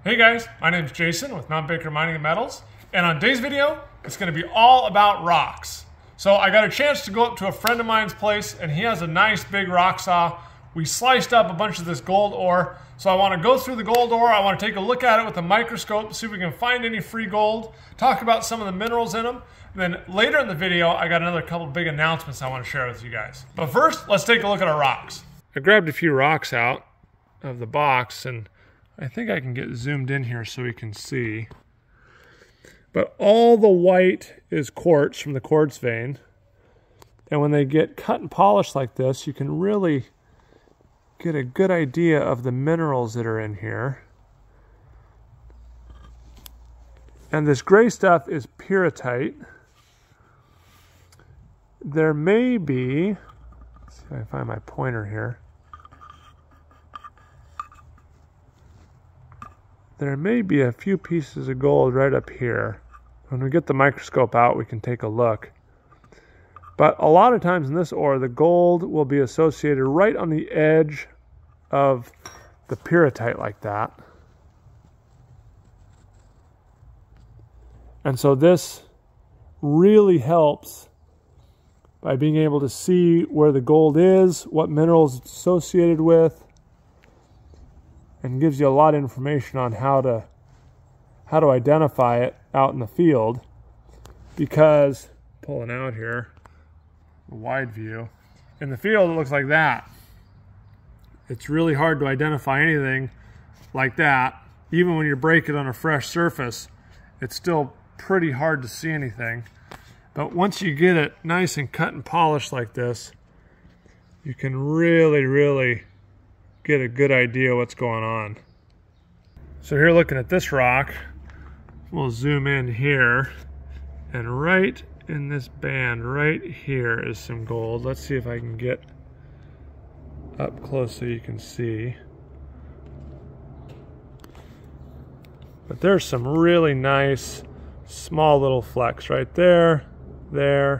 Hey guys, my name is Jason with Mount Baker Mining and Metals, and on today's video, it's going to be all about rocks. So I got a chance to go up to a friend of mine's place, and he has a nice big rock saw. We sliced up a bunch of this gold ore, so I want to go through the gold ore. I want to take a look at it with a microscope, see if we can find any free gold, talk about some of the minerals in them, and then later in the video, I got another couple big announcements I want to share with you guys. But first, let's take a look at our rocks. I grabbed a few rocks out of the box, and I think I can get zoomed in here so we can see. But all the white is quartz from the quartz vein. And when they get cut and polished like this, you can really get a good idea of the minerals that are in here. And this gray stuff is pyrrhotite. There may be, let's see if I can find my pointer here. There may be a few pieces of gold right up here. When we get the microscope out, we can take a look. But a lot of times in this ore, the gold will be associated right on the edge of the pyrrhotite like that. And so this really helps by being able to see where the gold is, what minerals it's associated with, and gives you a lot of information on how to identify it out in the field. Because, pulling out here, a wide view, in the field it looks like that. It's really hard to identify anything like that. Even when you break it on a fresh surface, it's still pretty hard to see anything. But once you get it nice and cut and polished like this, you can really get a good idea what's going on. So here, looking at this rock, we'll zoom in here, and right in this band right here is some gold. Let's see if I can get up close so you can see. But there's some really nice small little flecks right there, there.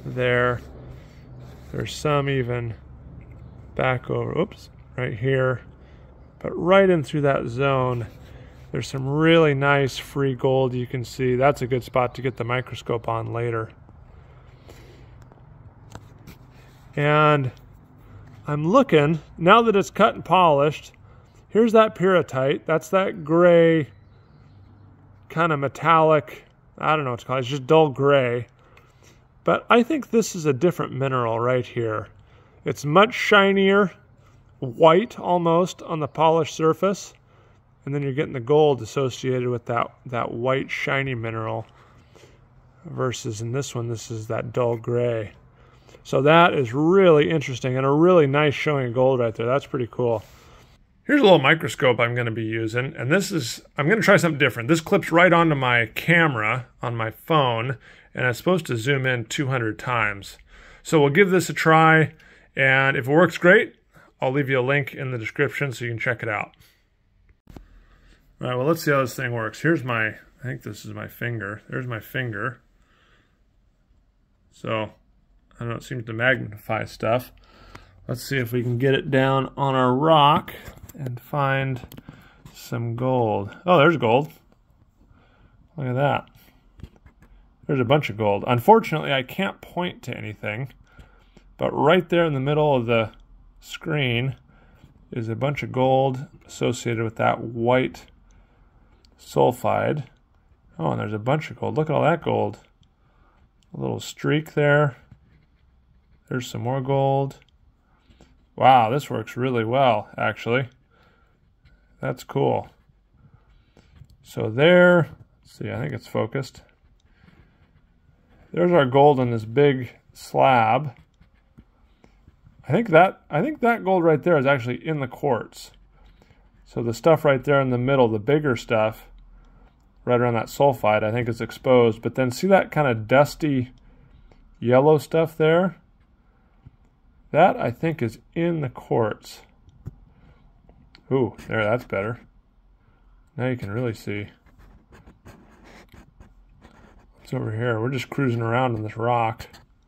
There's some even back over, oops, right here. But right in through that zone, there's some really nice free gold you can see. That's a good spot to get the microscope on later. And I'm looking, now that it's cut and polished, here's that pyrrhotite. That's that gray, kind of metallic, I don't know what to call it, it's just dull gray. But I think this is a different mineral right here. It's much shinier, white almost on the polished surface, and then you're getting the gold associated with that white shiny mineral, versus in this one, this is that dull gray. So that is really interesting and a really nice showing of gold right there. That's pretty cool. Here's a little microscope I'm going to be using, and I'm going to try something different. This clips right onto my camera on my phone, and it's supposed to zoom in 200 times. So we'll give this a try, and if it works great, I'll leave you a link in the description so you can check it out. All right, well, let's see how this thing works. Here's I think this is my finger. There's my finger. So, I don't know, it seems to magnify stuff. Let's see if we can get it down on our rock and find some gold. Oh, there's gold. Look at that. There's a bunch of gold. Unfortunately, I can't point to anything, but right there in the middle of the screen is a bunch of gold associated with that white sulfide. Oh, and there's a bunch of gold. Look at all that gold. A little streak there. There's some more gold. Wow, this works really well, actually. That's cool. So there, let's see, I think it's focused. There's our gold in this big slab. I think that gold right there is actually in the quartz. So the stuff right there in the middle, the bigger stuff, right around that sulfide, I think is exposed. But then see that kind of dusty yellow stuff there? That, I think, is in the quartz. Ooh, there, that's better. Now you can really see. What's over here? We're just cruising around on this rock,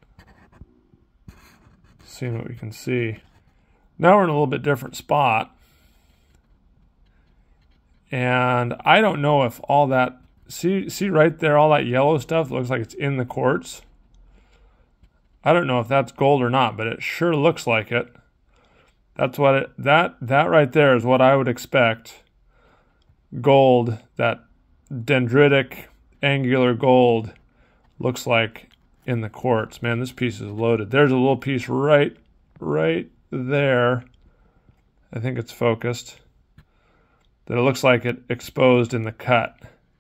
seeing what we can see. Now we're in a little bit different spot. And I don't know if all that, see right there, all that yellow stuff looks like it's in the quartz. I don't know if that's gold or not, but it sure looks like it. That's what it, that right there is what I would expect gold, that dendritic angular gold looks like in the quartz. Man, this piece is loaded. There's a little piece right there. I think it's focused. That it looks like it exposed in the cut.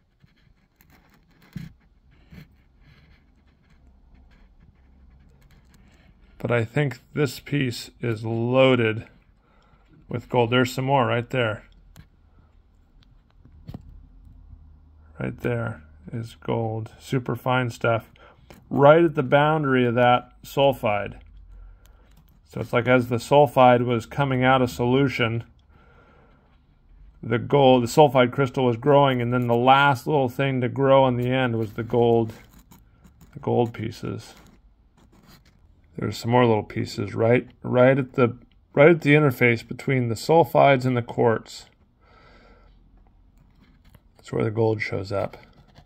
But I think this piece is loaded with gold. There's some more right there. Right there is gold. Super fine stuff. Right at the boundary of that sulfide. So it's like as the sulfide was coming out of solution, the sulfide crystal was growing, and then the last little thing to grow in the end was the gold pieces. There's some more little pieces right at the interface between the sulfides and the quartz. That's where the gold shows up.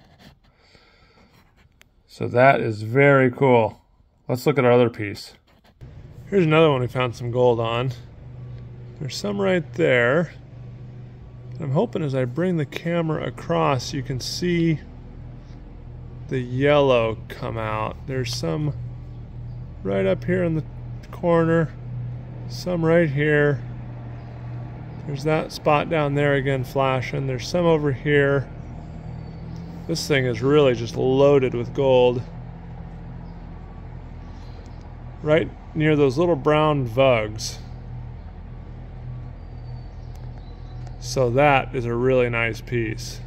So that is very cool. Let's look at our other piece. Here's another one we found some gold on. There's some right there. I'm hoping as I bring the camera across, you can see the yellow come out. There's some right up here in the corner, some right here. There's that spot down there again flashing. There's some over here. This thing is really just loaded with gold. Right near those little brown vugs. So that is a really nice piece.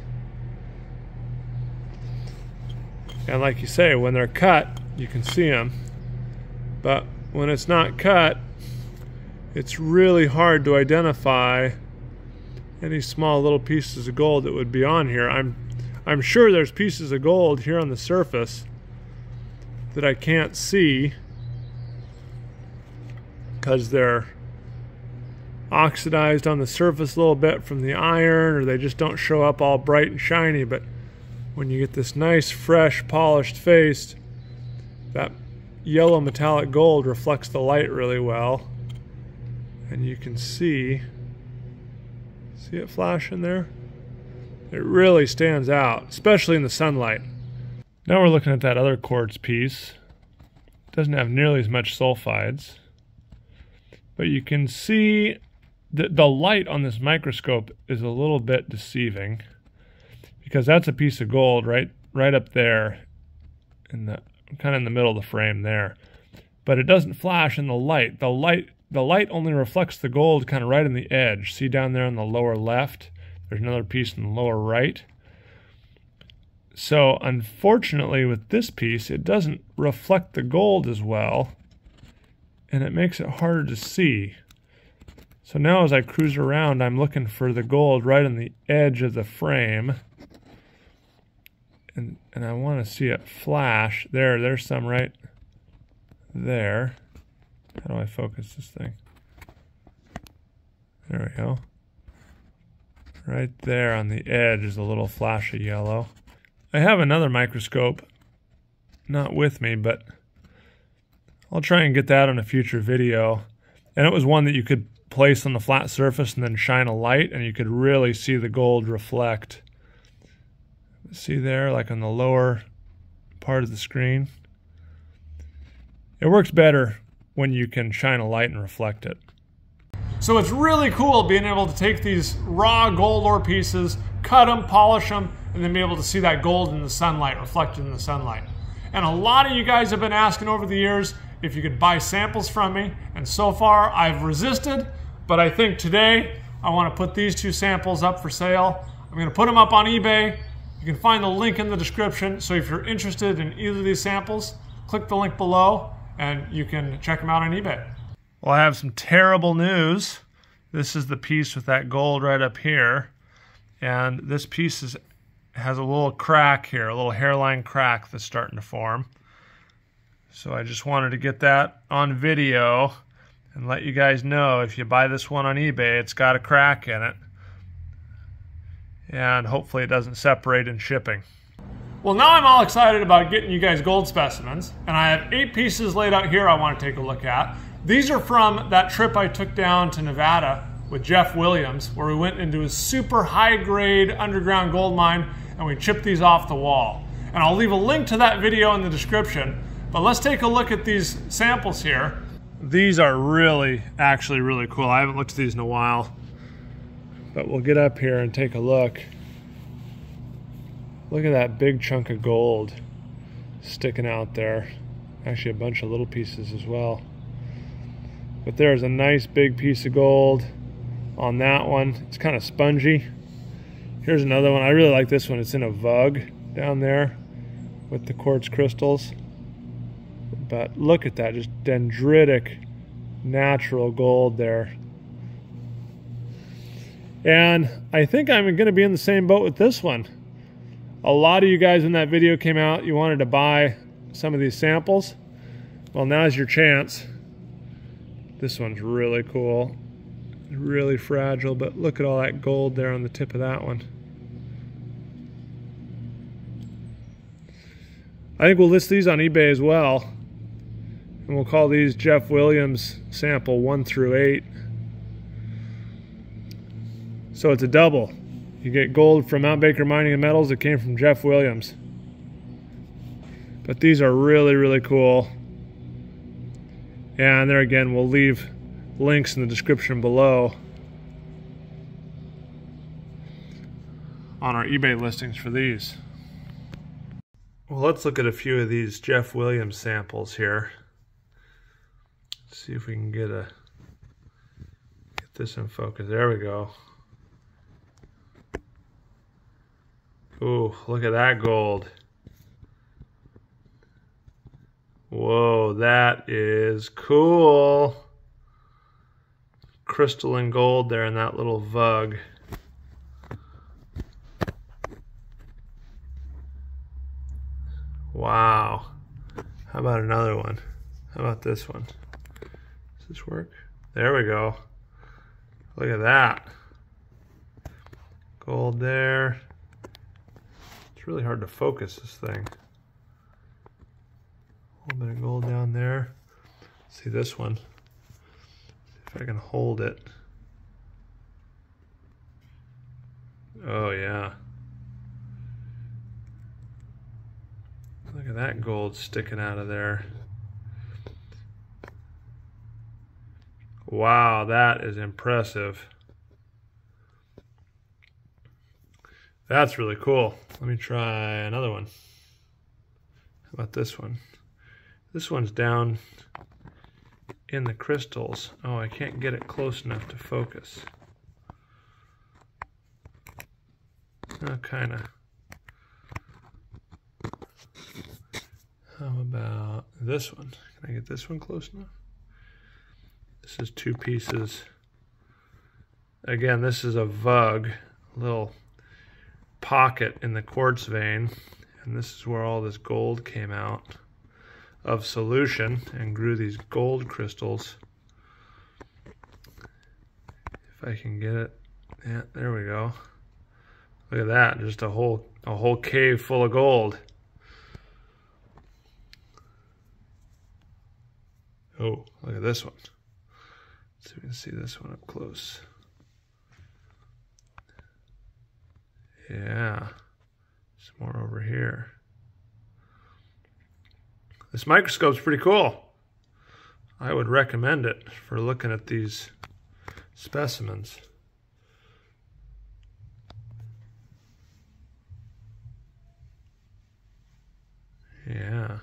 And like you say, when they're cut, you can see them. But when it's not cut, it's really hard to identify any small little pieces of gold that would be on here. I'm sure there's pieces of gold here on the surface that I can't see because they're oxidized on the surface a little bit from the iron, or they just don't show up all bright and shiny. But when you get this nice, fresh, polished face, that yellow metallic gold reflects the light really well, and you can see it flashing there? It really stands out, especially in the sunlight. Now we're looking at that other quartz piece. It doesn't have nearly as much sulfides, but you can see that the light on this microscope is a little bit deceiving, because that's a piece of gold right up there in the kind of in the middle of the frame there, but it doesn't flash in the light. The light only reflects the gold kind of right in the edge. See down there on the lower left, there's another piece in the lower right. So unfortunately with this piece, it doesn't reflect the gold as well, and it makes it harder to see. So now as I cruise around, I'm looking for the gold right on the edge of the frame. And I want to see it flash. There's some right there. How do I focus this thing? There we go. Right there on the edge is a little flash of yellow. I have another microscope, not with me, but I'll try and get that on a future video. And it was one that you could place on the flat surface and then shine a light, and you could really see the gold reflect. See there, like on the lower part of the screen? It works better when you can shine a light and reflect it. So it's really cool being able to take these raw gold ore pieces, cut them, polish them, and then be able to see that gold in the sunlight, reflected in the sunlight. And a lot of you guys have been asking over the years if you could buy samples from me, and so far I've resisted, but I think today I want to put these two samples up for sale. I'm going to put them up on eBay. You can find the link in the description, so if you're interested in either of these samples, click the link below and you can check them out on eBay. Well, I have some terrible news. This is the piece with that gold right up here, and this piece has a little crack here, a little hairline crack that's starting to form. So I just wanted to get that on video and let you guys know if you buy this one on eBay, it's got a crack in it. and hopefully it doesn't separate in shipping. Well, now I'm all excited about getting you guys gold specimens, and I have 8 pieces laid out here I want to take a look at. These are from that trip I took down to Nevada with Jeff Williams, where we went into a super high-grade underground gold mine and we chipped these off the wall. And I'll leave a link to that video in the description, but let's take a look at these samples here. These are actually really cool. I haven't looked at these in a while, but we'll get up here and take a look. Look at that big chunk of gold sticking out there. Actually a bunch of little pieces as well. But there's a nice big piece of gold on that one. It's kind of spongy. Here's another one. I really like this one. It's in a vug down there with the quartz crystals. But look at that, just dendritic natural gold there. And I think I'm going to be in the same boat with this one. A lot of you guys, when that video came out, you wanted to buy some of these samples. Well, now's your chance. This one's really cool. Really fragile, but look at all that gold there on the tip of that one. I think we'll list these on eBay as well. And we'll call these Jeff Williams sample 1 through 8. So it's a double. You get gold from Mount Baker Mining and Metals that came from Jeff Williams. But these are really cool. And there again, we'll leave links in the description below on our eBay listings for these. Well, let's look at a few of these Jeff Williams samples here. See if we can get this in focus. There we go. Ooh, look at that gold. Whoa, that is cool. Crystalline gold there in that little vug. Wow. How about another one? How about this one? Does this work? There we go. Look at that. Gold there. It's really hard to focus this thing. A little bit of gold down there. See this one. See if I can hold it. Oh yeah. Look at that gold sticking out of there. Wow, that is impressive. That's really cool. Let me try another one. How about this one? This one's down in the crystals. Oh, I can't get it close enough to focus. Oh, kind of. How about this one? Can I get this one close enough? This is 2 pieces. Again, this is a vug, a little pocket in the quartz vein, and this is where all this gold came out of solution and grew these gold crystals. If I can get it. Yeah, there we go. Look at that, just a whole cave full of gold. Oh, look at this one. Let's see if we can see this one up close. Yeah, some more over here. This microscope's pretty cool. I would recommend it for looking at these specimens. Yeah.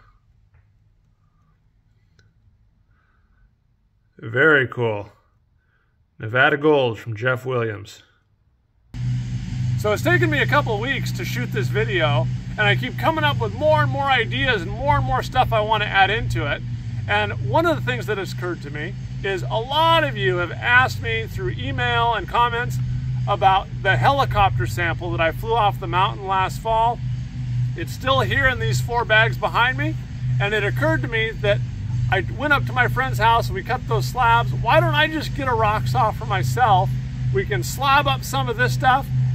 Very cool. Nevada gold from Jeff Williams. So it's taken me a couple of weeks to shoot this video, and I keep coming up with more and more ideas and more stuff I want to add into it. And one of the things that has occurred to me is a lot of you have asked me through email and comments about the helicopter sample that I flew off the mountain last fall. It's still here in these 4 bags behind me, and it occurred to me that I went up to my friend's house and we cut those slabs. Why don't I just get a rock saw for myself? We can slab up some of this stuff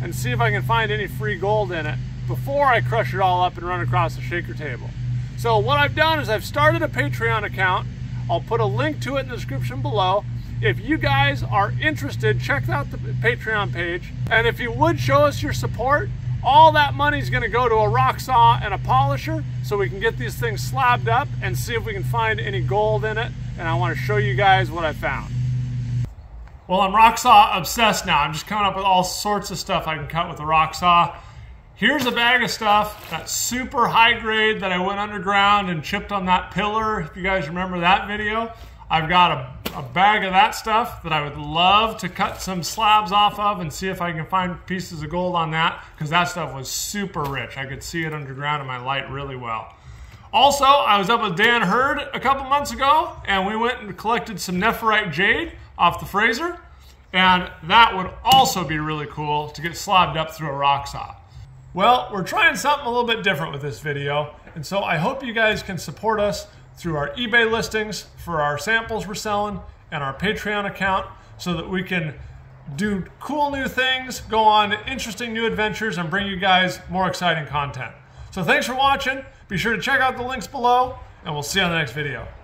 and see if I can find any free gold in it before I crush it all up and run across the shaker table. So what I've done is I've started a Patreon account. I'll put a link to it in the description below. If you guys are interested, check out the Patreon page. And if you would show us your support, all that money is going to go to a rock saw and a polisher so we can get these things slabbed up and see if we can find any gold in it. And I want to show you guys what I found. Well, I'm rock saw obsessed now. I'm just coming up with all sorts of stuff I can cut with a rock saw. Here's a bag of stuff that's super high grade that I went underground and chipped on that pillar. If you guys remember that video, I've got a bag of that stuff that I would love to cut some slabs off of and see if I can find pieces of gold on that, because that stuff was super rich. I could see it underground in my light really well. Also, I was up with Dan Hurd a couple months ago, and we went and collected some nephrite jade off the Fraser, and that would also be really cool to get slabbed up through a rock saw. Well, we're trying something a little bit different with this video, and so I hope you guys can support us through our eBay listings for our samples we're selling and our Patreon account so that we can do cool new things, go on interesting new adventures, and bring you guys more exciting content. So thanks for watching. Be sure to check out the links below, and we'll see you on the next video.